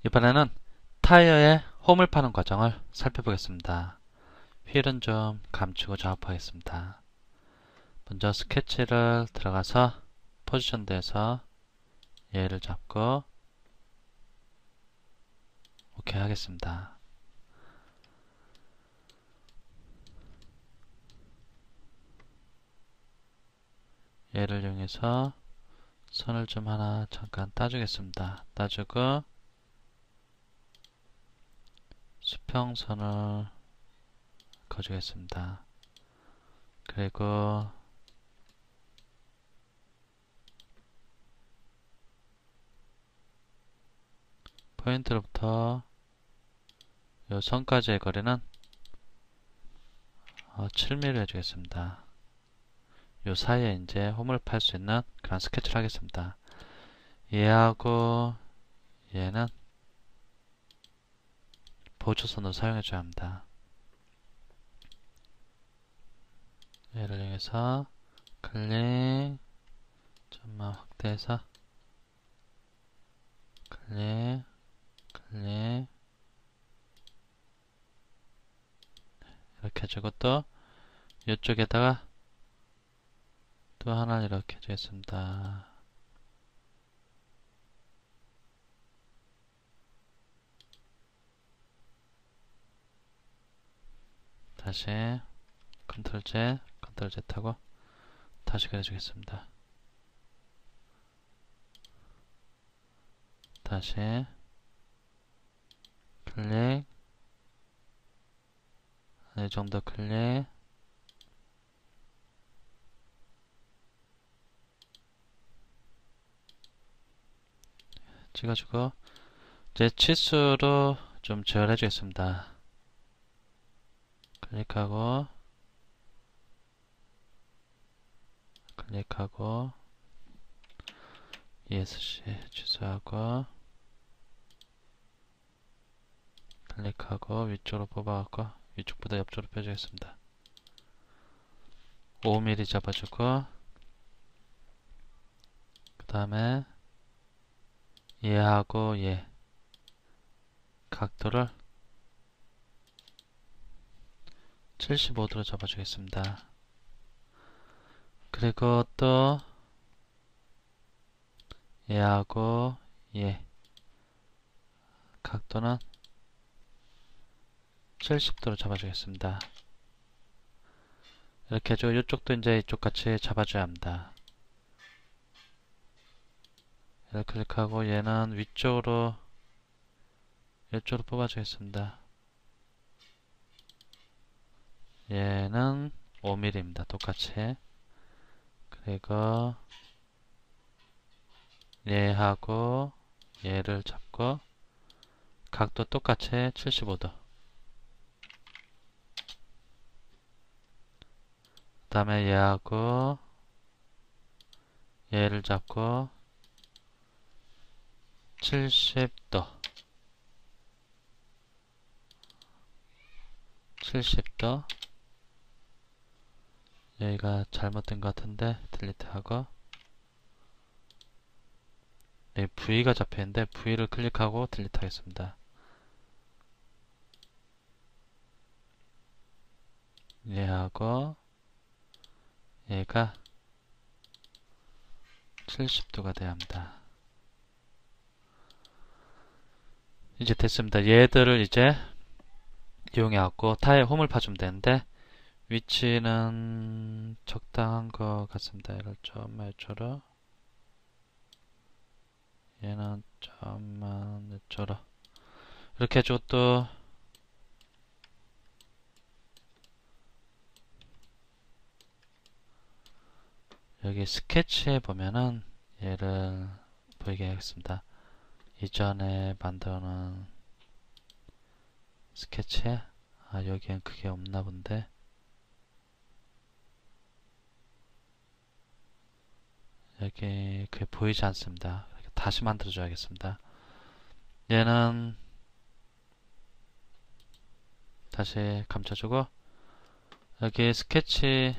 이번에는 타이어에 홈을 파는 과정을 살펴보겠습니다. 휠은 좀 감추고 작업하겠습니다. 먼저 스케치를 들어가서 포지션드에서 얘를 잡고 오케이 하겠습니다. 얘를 이용해서 선을 좀 하나 잠깐 따주겠습니다. 따주고 수평선을 그어주겠습니다. 그리고 포인트로부터 이 선까지의 거리는 7mm 해주겠습니다. 요 사이에 이제 홈을 팔 수 있는 그런 스케치를 하겠습니다. 얘하고 얘는 보조선으로 사용해줘야 합니다. 얘를 이용해서 클릭, 좀만 확대해서 클릭, 클릭 이렇게 해주고 또 이쪽에다가 또 하나 이렇게 해주겠습니다. 다시 컨트롤 Z, 컨트롤 Z 하고 다시 그려주겠습니다. 다시 클릭, 이 정도 클릭, 찍어주고 이제 치수로 좀 제어를 해주겠습니다. 클릭하고 클릭하고 ESC 취소하고 클릭하고 위쪽으로 뽑아갖고 위쪽보다 옆쪽으로 빼주겠습니다. 5mm 잡아주고 그 다음에 얘하고 얘 각도를 75도로 잡아주겠습니다. 그리고 또 얘하고 얘 각도는 70도로 잡아주겠습니다. 이렇게 해주고 이쪽도 이제 이쪽 같이 잡아줘야 합니다. 얘를 클릭하고 얘는 위쪽으로 이쪽으로 뽑아주겠습니다. 얘는 5mm입니다. 똑같이. 그리고 얘하고 얘를 잡고 각도 똑같이 75도. 그 다음에 얘하고 얘를 잡고 70도 70도 여기가 잘못된 것 같은데 딜리트하고 여기 V가 잡혀있는데 V를 클릭하고 딜리트 하겠습니다. 얘하고 얘가 70도가 돼야 합니다. 이제 됐습니다. 얘들을 이제 이용해갖고 타이어 홈을 파주면 되는데 위치는 적당한 것 같습니다. 얘를 좀만 이쪽으로 얘는 좀만 이쪽으로 이렇게 해주고 또 여기 스케치에 보면은 얘를 보이게 하겠습니다. 이전에 만들어놓은 스케치에 여기엔 그게 없나 본데 여기 그게 보이지 않습니다. 다시 만들어 줘야겠습니다. 얘는 다시 감춰주고 여기 스케치를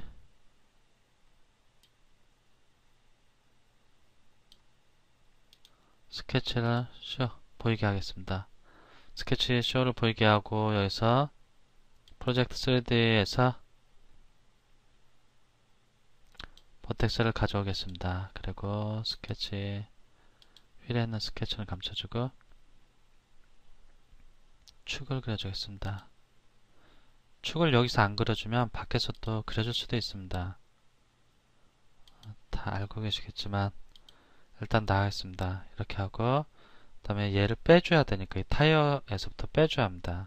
보이게 하겠습니다. 스케치 쇼를 보이게 하고 여기서 프로젝트 3D에서 버텍스를 가져오겠습니다. 그리고 스케치 휠에 있는 스케치를 감춰주고 축을 그려주겠습니다. 축을 여기서 안 그려주면 밖에서 또 그려줄 수도 있습니다. 다 알고 계시겠지만 일단 나가겠습니다. 이렇게 하고 그 다음에 얘를 빼줘야 되니까 이 타이어에서부터 빼줘야 합니다.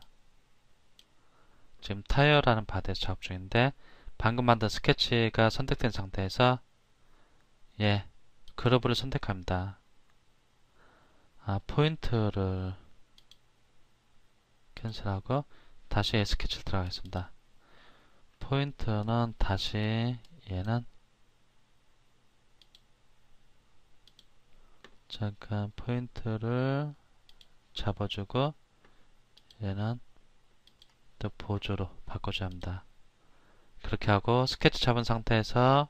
지금 타이어라는 바디에서 작업 중인데 방금 만든 스케치가 선택된 상태에서 그루브를 선택합니다. 포인트를 캔슬하고 다시 스케치를 들어가겠습니다. 포인트는 다시 얘는 잠깐 포인트를 잡아주고 얘는 또 보조로 바꿔줘야 합니다. 그렇게 하고 스케치 잡은 상태에서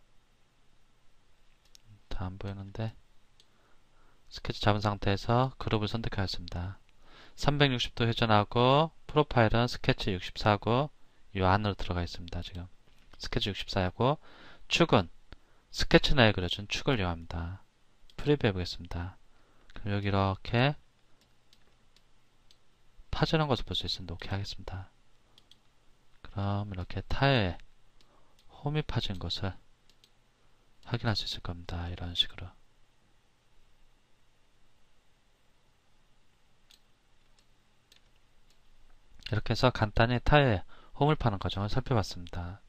다 안 보이는데 스케치 잡은 상태에서 그룹을 선택하였습니다. 360도 회전하고 프로파일은 스케치 64고 이 안으로 들어가 있습니다. 지금 스케치 64하고 축은 스케치 내에 그려준 축을 이용합니다. 프리뷰 해보겠습니다. 그럼 여기 이렇게 파지는 것을 볼 수 있습니다. 오케이 하겠습니다. 그럼 이렇게 타일에 홈이 파진 것을 확인할 수 있을 겁니다. 이런 식으로 이렇게 해서 간단히 타일에 홈을 파는 과정을 살펴봤습니다.